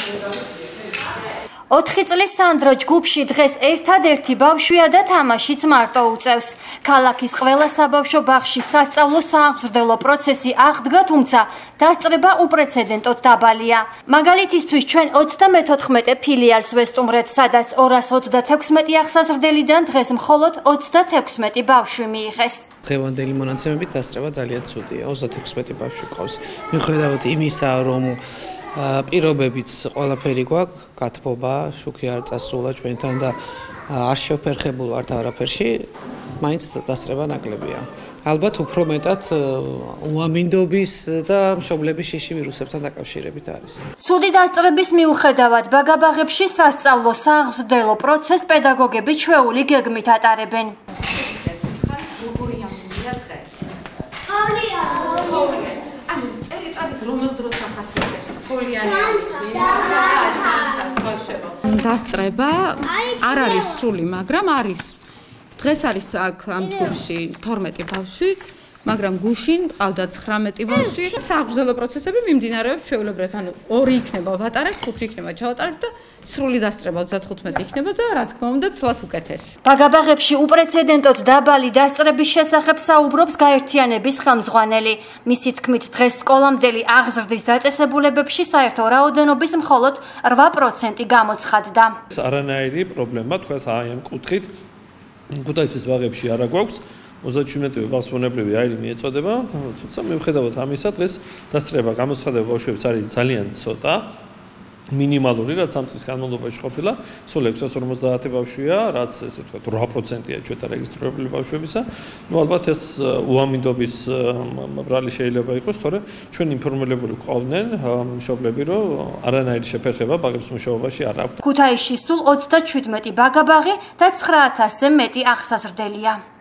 4 წლის სანდრო ჯგუფში დღეს ერთადერთი ბავშვია და თამაშიც მარტო უწევს. ქალაქის ყველა საბავშვო ბაღში სასწავლო სააღმზრდელო პროცესი აღდგა, თუმცა დასწრება უპრეცედენტოდ დაბალია. მაგალითისთვის ჩვენ 34 ფილიალს ვესტუმრეთ, სადაც 236 აღსაზრდელიდან დღეს მხოლოდ 36 ბავშვი მიიღეს. დღევანდელი მონაცემებით დასწრება ძალიან ცუდია. 36 ბავშვი ყავს. მიუხედავად იმისა, რომ პირობებიც ყველაფერი გვაქვს, გათბობა, შუქი არ წასულა ჩვენთან და არ შევფერხებულ ვართ არაფერში, მაინც დასწრება ნაკლებია. ალბათ უფრო მეტად უამინდობის და მშობლების შიში ვირუსებთან დაკავშირებით არის. ცუდი დასწრების მიუხედავად, ბაგაბაღებში სასწავლო სააღმზრდელო პროცესს პედაგოგები ჩვეული გეგმით ატარებენ. დასწრება არ არის სრული, მაგრამ არის. დღეს არის აქ ამ ჯგუფში 12 ბავშვი, მაგრამ გუშინ ყავდა 19 ბავშვი. სააღმზრდელო პროცესები მიმდინარეობს ჩვეულებრივად, ანუ 2 იქნება ვატარებთ, 5 იქნება ჩავატარებთ და სრული დასწრება 35 იქნება და რა თქმა უნდა, თლაც უკეთესი. ბაგაბაღებში უპრეცედენტოდ დაბალი დასწრების შესახებ საუბრობს გაერთიანების ხელმძღვანელი. მისი თქმით, დღეს სკოლამდელი აღზრდის დაწესებულებებში საერთო რაოდენობის მხოლოდ 8% გამოცხადდა. არანაირი პრობლემა თქვათ აი ამ კუთხით ქუთაისის ბაღებში არა გვაქვს. 37 ბაღს მონებრივი აირი მიეწოდება, თუმცა მიუხედავად ამისა, დღეს დასწრება გამოცხადება ბავშვებს არის ძალიან ცოტა. მინიმალური, რაც ამ წლის განმავლობაში ყოფილა, სულ 650 ბავშვია, რაც ესე ვთქვათ 8%-ია ჩვენთან რეგისტრირებული ბავშვებისა. ალბათ ეს უამინდობის ბრალი შეიძლება იყოს, თორე ჩვენ ინფორმირებული გვყავდნენ მშობლები, რომ არანაირი შეფერხება ბაღების მუშაობაში არ აქვს. ქუთაისში სულ 37 ბაგაბაღი და 9000-ზე მეტი აღსაზრდელია.